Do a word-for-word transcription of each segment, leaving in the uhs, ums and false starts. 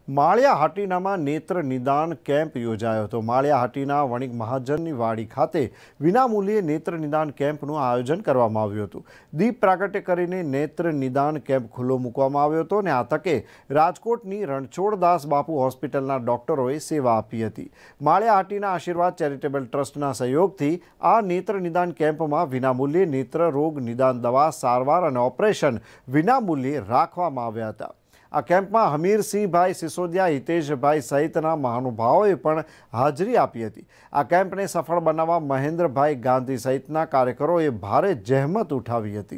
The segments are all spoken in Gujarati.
માળિયા હાટીનામાં નેત્ર નિદાન કેમ્પ યોજાયો હતો। માળિયા હાટીના વણિક મહાજનની વાડી ખાતે વિનામૂલ્યે નેત્ર નિદાન કેમ્પનું આયોજન કરવામાં આવ્યું હતું। દીપ પ્રાગટ્ય કરીને નેત્ર નિદાન કેમ્પ ખુલ્લો મૂકવામાં આવ્યો હતો અને આ તકે રાજકોટની રણછોડદાસ બાપુ હોસ્પિટલના ડોક્ટરોએ સેવા આપી હતી। માળિયા હાટીના આશીર્વાદ ચેરિટેબલ ટ્રસ્ટના સહયોગથી આ નેત્ર નિદાન કેમ્પમાં વિનામૂલ્યે નેત્ર રોગ નિદાન દવા સારવાર અને ઓપરેશન વિનામૂલ્યે રાખવામાં આવ્યા હતા। આ કેમ્પમાં હમીરસિંહભાઈ સિસોદિયા, હિતેશભાઈ સહિતના મહાનુભાવોએ પણ હાજરી આપી હતી। આ કેમ્પને સફળ બનાવવા મહેન્દ્રભાઈ ગાંધી સહિતના કાર્યકરોએ ભારે જહેમત ઉઠાવી હતી।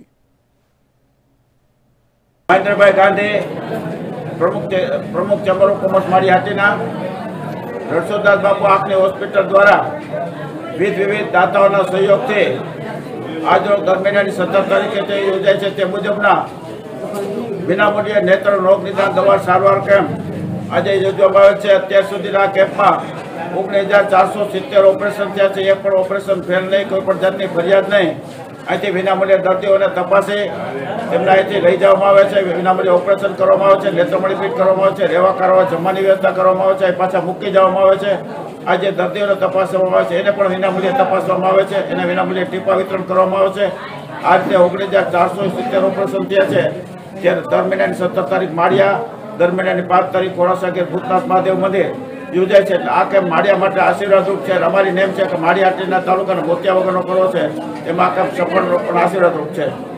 મહેન્દ્રભાઈ ગાંધી પ્રમુખ પ્રમુખ chamber of commerce Maliya Hatina Ranchhoddas Bapu આંખની હોસ્પિટલ દ્વારા વિવિધ વિવિધ દાતાઓના સહયોગથી આજરોજ દર મહિનાની સત્તર તારીખે તે યોજાય છે તે મુજબના વિનામૂલ્યે નેત્ર રોગ નિદાન દવા સારવાર કેમ્પ આજે યોજવામાં આવે છે। અત્યાર સુધીના કેમ્પમાં ઓગણીસ હજાર ચારસો સિત્તેર ઓપરેશન થયા છે। એક પણ ઓપરેશન ફેલ નહીં, કોઈ પણ જાતની ફરિયાદ નહીં। અહીંથી વિનામૂલ્યે દર્દીઓને તપાસી તેમને અહીંથી લઈ જવામાં આવે છે, વિનામૂલ્યે ઓપરેશન કરવામાં આવે છે, નેત્રમણી ફિટ કરવામાં આવે છે, રહેવા કરવા જમવાની વ્યવસ્થા કરવામાં આવે છે, પાછા મૂકી જવામાં આવે છે। આજે દર્દીઓને તપાસવામાં આવે છે, એને પણ વિનામૂલ્યે તપાસવામાં આવે છે, એને વિનામૂલ્યે ટીપા વિતરણ કરવામાં આવે છે। આ રીતે ઓગણીસ હજાર ચારસો સિત્તેર ઓપરેશન થયા છે। ત્યારે દર મહિનાની સત્તર તારીખ માળિયા, દર મહિનાની પાંચ તારીખ ઘોડાસાગર ભૂતનાથ મહાદેવ મંદિર યોજાય છે। આ કેમ્પ માળિયા માટે આશીર્વાદરૂપ છે। અમારી નેમ છે કે માળિયા હાટીના તાલુકાના મોતિયા વગરનો કરવો છે, એમાં આ કેમ્પ સફળ પણ આશીર્વાદરૂપ છે।